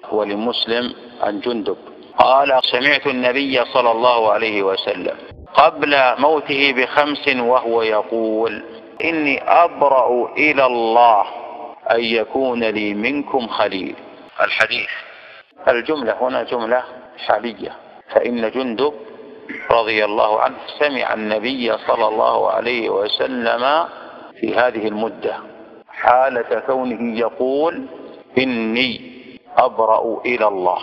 ولمسلم عن جندب قال: سمعت النبي صلى الله عليه وسلم قبل موته ب5 وهو يقول: إني أبرأ إلى الله أن يكون لي منكم خليل. الحديث الجملة هنا جملة حالية، فإن جندب رضي الله عنه سمع النبي صلى الله عليه وسلم في هذه المدة حالة كونه يقول: إني أبرأ إلى الله.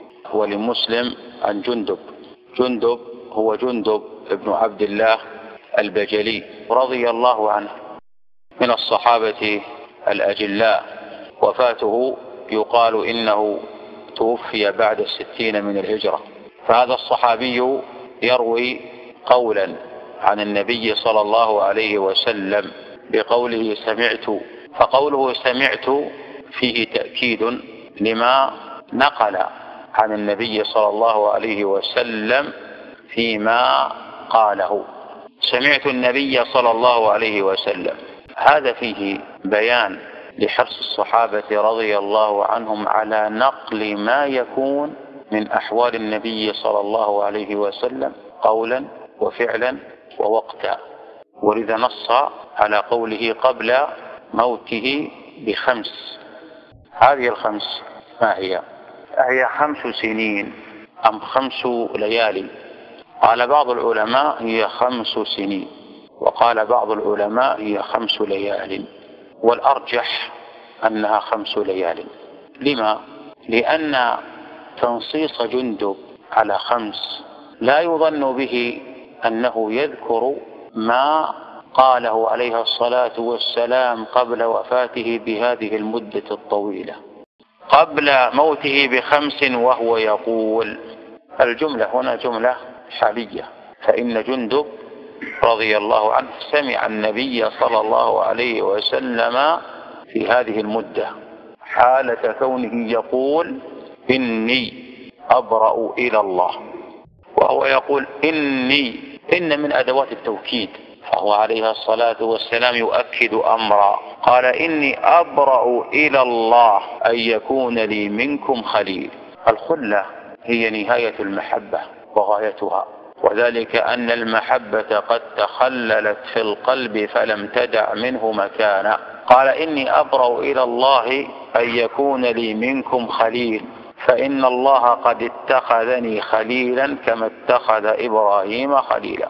ولمسلم عن جندب. جندب هو جندب ابن عبد الله البجلي رضي الله عنه من الصحابة الأجلاء، وفاته يقال إنه توفي بعد 60 من الهجرة. فهذا الصحابي يروي قولا عن النبي صلى الله عليه وسلم بقوله سمعت، فقوله سمعت فيه تأكيد لما نقل عن النبي صلى الله عليه وسلم فيما قاله: سمعت النبي صلى الله عليه وسلم. هذا فيه بيان لحرص الصحابة رضي الله عنهم على نقل ما يكون من أحوال النبي صلى الله عليه وسلم قولا وفعلا ووقتا، ولذا نص على قوله قبل موته ب5. هذه ال5 ما هي؟ هي 5 سنين أم 5 ليالي؟ قال بعض العلماء هي 5 سنين، وقال بعض العلماء هي 5 ليال، والأرجح أنها 5 ليال. لما؟ لأن تنصيص جندب على 5 لا يظن به أنه يذكر ما قاله عليه الصلاة والسلام قبل وفاته بهذه المدة الطويلة. قبل موته ب5 وهو يقول. الجملة هنا جملة حالية، فإن جندب رضي الله عنه سمع النبي صلى الله عليه وسلم في هذه المدة حالة كونه يقول: إني أبرأ إلى الله، وهو يقول إني، إن من أدوات التوكيد، فهو عليه الصلاة والسلام يؤكد أمرا، قال: إني أبرأ إلى الله أن يكون لي منكم خليل. الخلة هي نهاية المحبة وغايتها، وذلك أن المحبة قد تخللت في القلب فلم تدع منه مكانا. قال: إني أبرأ إلى الله أن يكون لي منكم خليل، فإن الله قد اتخذني خليلا كما اتخذ إبراهيم خليلا.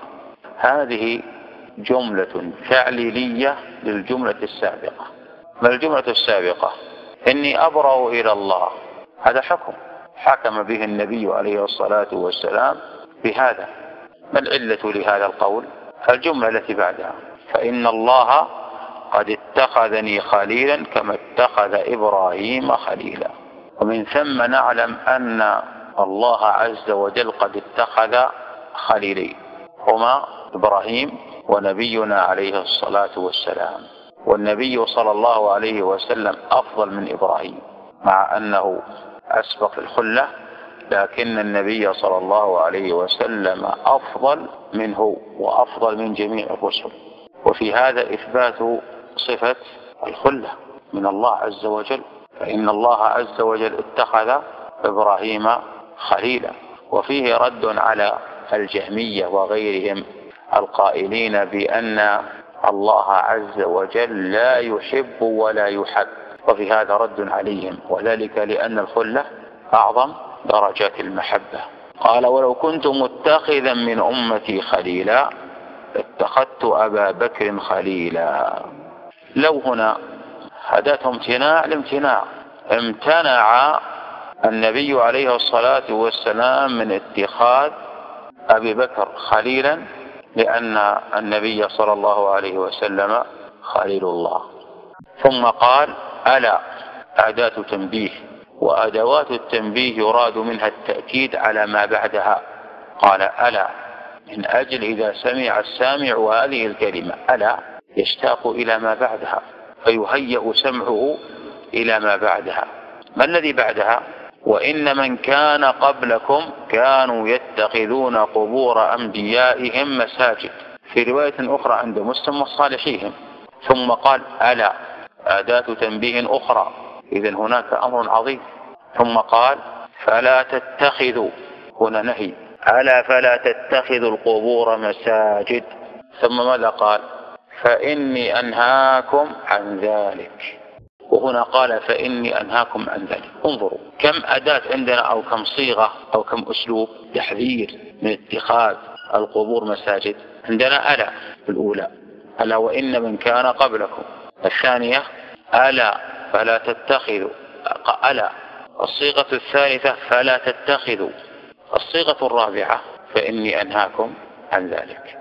هذه جملة تعليلية للجملة السابقة. ما الجملة السابقة؟ إني أبرأ إلى الله، هذا حكم به النبي عليه الصلاة والسلام بهذا. ما العلة لهذا القول؟ الجملة التي بعدها: فإن الله قد اتخذني خليلا كما اتخذ إبراهيم خليلا. ومن ثم نعلم أن الله عز وجل قد اتخذ خليلين، هما إبراهيم ونبينا عليه الصلاة والسلام. والنبي صلى الله عليه وسلم أفضل من إبراهيم، مع أنه أسبق الخلة، لكن النبي صلى الله عليه وسلم أفضل منه وأفضل من جميع الرسل. وفي هذا إثبات صفة الخلة من الله عز وجل، فإن الله عز وجل اتخذ إبراهيم خليلا. وفيه رد على الجهمية وغيرهم القائلين بأن الله عز وجل لا يحب ولا يحب، وفي هذا رد عليهم، وذلك لأن الخلة أعظم درجات المحبة. قال: ولو كنت متخذا من أمتي خليلا اتخذت أبا بكر خليلا. لو هنا أداة امتناع الامتناع، امتنع النبي عليه الصلاة والسلام من اتخاذ أبي بكر خليلا، لأن النبي صلى الله عليه وسلم خليل الله. ثم قال: ألا، أداة تنبيه، وأدوات التنبيه يراد منها التأكيد على ما بعدها. قال: ألا، من أجل إذا سمع السامع هذه الكلمة ألا يشتاق إلى ما بعدها، فيهيأ سمعه إلى ما بعدها. ما الذي بعدها؟ وإن من كان قبلكم كانوا يتخذون قبور أنبيائهم مساجد، في رواية أخرى عند مسلم وصالحيهم. ثم قال: ألا، أداة تنبيه أخرى. إذن هناك أمر عظيم، ثم قال فلا تتخذوا، هنا نهي، ألا فلا تتخذوا القبور مساجد. ثم ماذا قال؟ فإني أنهاكم عن ذلك، وهنا قال فإني أنهاكم عن ذلك. انظروا كم أداة عندنا أو كم صيغة أو كم أسلوب تحذير من اتخاذ القبور مساجد. عندنا ألا الأولى، ألا وإن من كان قبلكم. الثانية ألا فلا تتخذوا، ألا. الصيغة الثالثة فلا تتخذوا. الصيغة الرابعة فإني أنهاكم عن ذلك.